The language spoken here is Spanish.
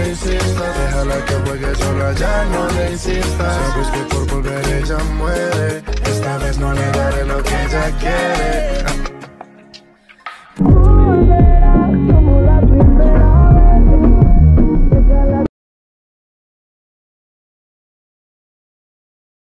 insistas, déjala que juegue sola, ya no le insistas. Sabes que por volver ella muere, esta vez no le daré lo que ella quiere.